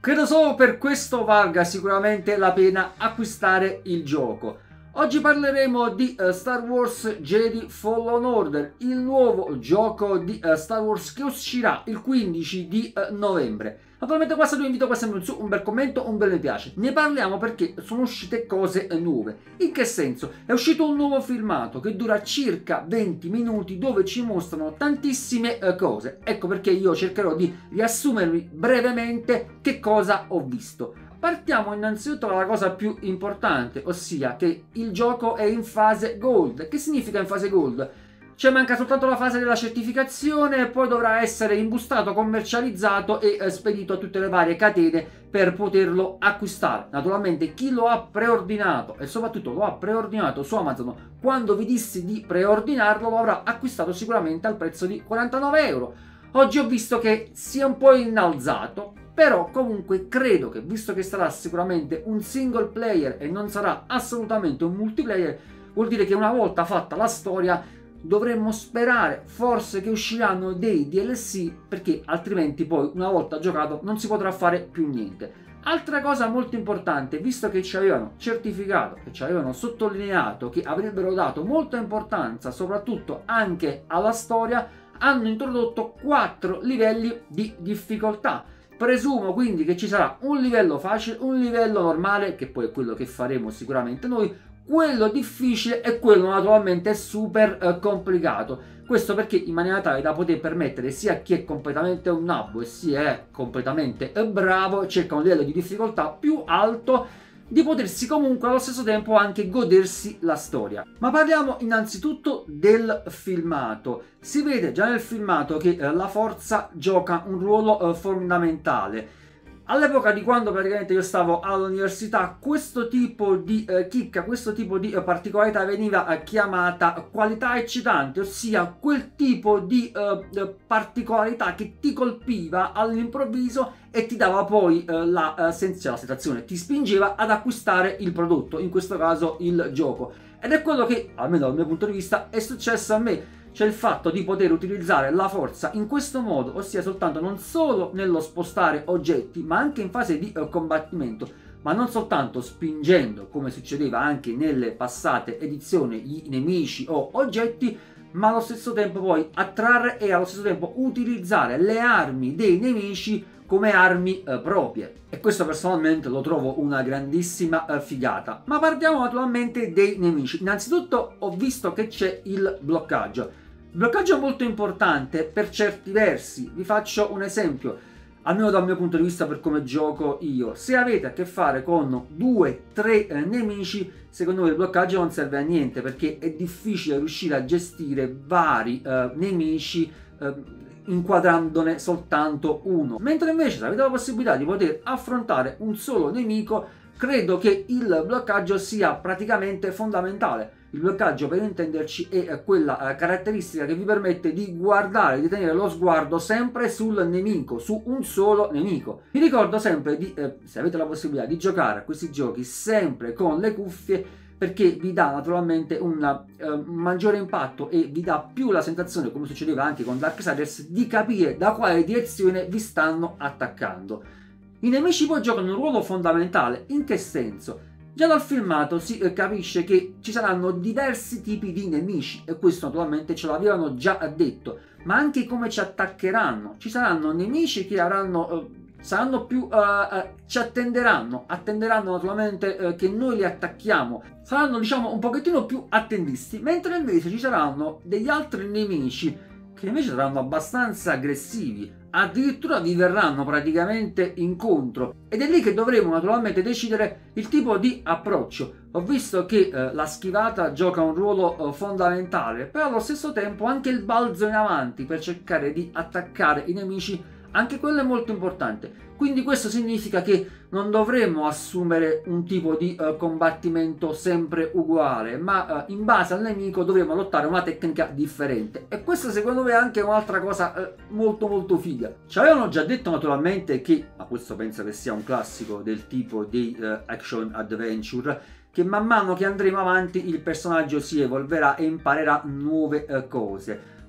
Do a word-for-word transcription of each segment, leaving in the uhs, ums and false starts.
Credo solo per questo valga sicuramente la pena acquistare il gioco. Oggi parleremo di uh, Star Wars Jedi Fallen Order, il nuovo gioco di uh, Star Wars che uscirà il quindici di uh, novembre. Naturalmente qua se vi invito a sempre su un bel commento, un bel mi piace. Ne parliamo perché sono uscite cose nuove. In che senso? È uscito un nuovo filmato che dura circa venti minuti dove ci mostrano tantissime uh, cose. Ecco perché io cercherò di riassumervi brevemente che cosa ho visto. Partiamo innanzitutto dalla cosa più importante, ossia che il gioco è in fase Gold. Che significa in fase Gold? Cioè manca soltanto la fase della certificazione e poi dovrà essere imbustato, commercializzato e eh, spedito a tutte le varie catene per poterlo acquistare. Naturalmente chi lo ha preordinato e soprattutto lo ha preordinato su Amazon quando vi dissi di preordinarlo lo avrà acquistato sicuramente al prezzo di quarantanove euro. Oggi ho visto che si è un po' innalzato, però comunque credo che, visto che sarà sicuramente un single player e non sarà assolutamente un multiplayer, vuol dire che una volta fatta la storia dovremmo sperare forse che usciranno dei D L C, perché altrimenti poi una volta giocato non si potrà fare più niente. Altra cosa molto importante, visto che ci avevano certificato, che ci avevano sottolineato che avrebbero dato molta importanza soprattutto anche alla storia, hanno introdotto quattro livelli di difficoltà. Presumo quindi che ci sarà un livello facile, un livello normale, che poi è quello che faremo sicuramente noi, quello difficile e quello naturalmente super eh, complicato. Questo perché in maniera tale da poter permettere sia a chi è completamente un nabbo e si è completamente eh, bravo, cerca un livello di difficoltà più alto, di potersi comunque allo stesso tempo anche godersi la storia. Ma parliamo innanzitutto del filmato. Si vede già nel filmato che eh, la forza gioca un ruolo eh, fondamentale. All'epoca di quando praticamente io stavo all'università, questo tipo di eh, chicca, questo tipo di eh, particolarità veniva eh, chiamata qualità eccitante, ossia quel tipo di eh, particolarità che ti colpiva all'improvviso e ti dava poi eh, la, eh, sen- la sensazione, ti spingeva ad acquistare il prodotto, in questo caso il gioco. Ed è quello che, almeno dal mio punto di vista, è successo a me. C'è il fatto di poter utilizzare la forza in questo modo, ossia soltanto non solo nello spostare oggetti, ma anche in fase di uh, combattimento, ma non soltanto spingendo, come succedeva anche nelle passate edizioni, gli nemici o oggetti, ma allo stesso tempo poi attrarre e allo stesso tempo utilizzare le armi dei nemici come armi uh, proprie. E questo personalmente lo trovo una grandissima uh, figata. Ma partiamo naturalmente dei nemici. Innanzitutto ho visto che c'è il bloccaggio. Il bloccaggio è molto importante per certi versi. Vi faccio un esempio, almeno dal mio punto di vista per come gioco io. Se avete a che fare con due tre eh, nemici, secondo me il bloccaggio non serve a niente, perché è difficile riuscire a gestire vari eh, nemici eh, inquadrandone soltanto uno. Mentre invece se avete la possibilità di poter affrontare un solo nemico, credo che il bloccaggio sia praticamente fondamentale. Il bloccaggio, per intenderci, è quella caratteristica che vi permette di guardare, di tenere lo sguardo sempre sul nemico, su un solo nemico. Vi ricordo sempre di, eh, se avete la possibilità, di giocare a questi giochi sempre con le cuffie, perché vi dà naturalmente un uh, maggiore impatto e vi dà più la sensazione, come succedeva anche con Darksiders, di capire da quale direzione vi stanno attaccando. I nemici poi giocano un ruolo fondamentale. In che senso? Già dal filmato si eh, capisce che ci saranno diversi tipi di nemici, e questo naturalmente ce l'avevano già detto, ma anche come ci attaccheranno. Ci saranno nemici che avranno, eh, saranno più, eh, eh, ci attenderanno, attenderanno naturalmente eh, che noi li attacchiamo, saranno diciamo un pochettino più attendisti, mentre invece ci saranno degli altri nemici che invece saranno abbastanza aggressivi, addirittura vi verranno praticamente incontro, ed è lì che dovremo naturalmente decidere il tipo di approccio. Ho visto che eh, la schivata gioca un ruolo eh, fondamentale, però allo stesso tempo anche il balzo in avanti per cercare di attaccare i nemici, anche quello è molto importante. Quindi questo significa che non dovremmo assumere un tipo di uh, combattimento sempre uguale, ma uh, in base al nemico dovremo adottare una tecnica differente. E questa secondo me è anche un'altra cosa uh, molto molto figa. Ci avevano già detto naturalmente che, ma questo penso che sia un classico del tipo dei uh, action adventure, che man mano che andremo avanti il personaggio si evolverà e imparerà nuove uh, cose.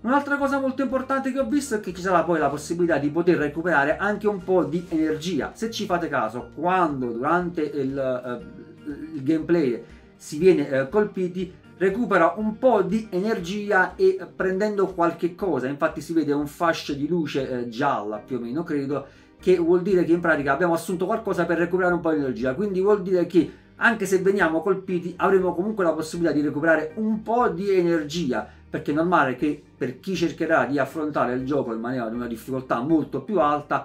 Un'altra cosa molto importante che ho visto è che ci sarà poi la possibilità di poter recuperare anche un po' di energia. Se ci fate caso, quando durante il, uh, il gameplay si viene uh, colpiti, recupera un po' di energia e uh, prendendo qualche cosa, infatti si vede un fascio di luce uh, gialla più o meno credo, che vuol dire che in pratica abbiamo assunto qualcosa per recuperare un po' di energia, quindi vuol dire che anche se veniamo colpiti avremo comunque la possibilità di recuperare un po' di energia, perché è normale che per chi cercherà di affrontare il gioco in maniera di una difficoltà molto più alta,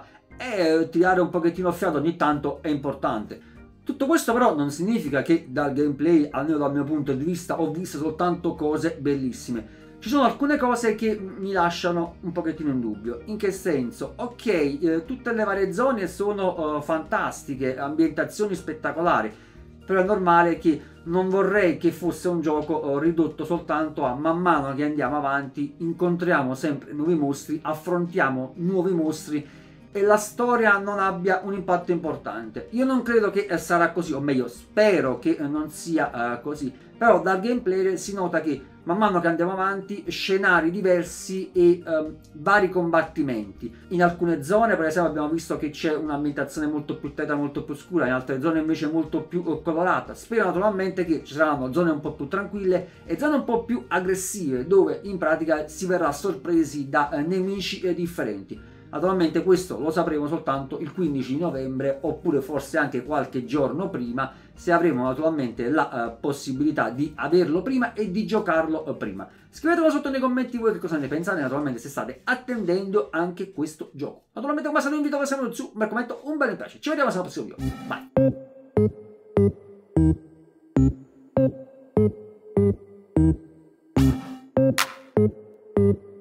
e tirare un pochettino fiato ogni tanto è importante. Tutto questo però non significa che dal gameplay, almeno dal mio punto di vista, ho visto soltanto cose bellissime. Ci sono alcune cose che mi lasciano un pochettino in dubbio. In che senso? Ok, eh, tutte le varie zone sono uh, fantastiche, ambientazioni spettacolari, però è normale che non vorrei che fosse un gioco ridotto soltanto a man mano che andiamo avanti, incontriamo sempre nuovi mostri, affrontiamo nuovi mostri e la storia non abbia un impatto importante. Io non credo che sarà così, o meglio, spero che non sia uh, così, però dal gameplay si nota che man mano che andiamo avanti, scenari diversi e um, vari combattimenti. In alcune zone, per esempio, abbiamo visto che c'è un'ambientazione molto più tetra, molto più scura, in altre zone invece molto più uh, colorata. Spero naturalmente che ci saranno zone un po' più tranquille e zone un po' più aggressive, dove in pratica si verrà sorpresi da uh, nemici uh, differenti. Naturalmente questo lo sapremo soltanto il quindici novembre, oppure forse anche qualche giorno prima, se avremo naturalmente la uh, possibilità di averlo prima e di giocarlo uh, prima. Scrivetelo sotto nei commenti voi che cosa ne pensate, naturalmente se state attendendo anche questo gioco. Naturalmente come sempre vi invito a lasciare su, mi raccomando, un bel mi piace. Ci vediamo al prossimo video.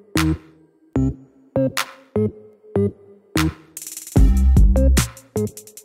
Bye!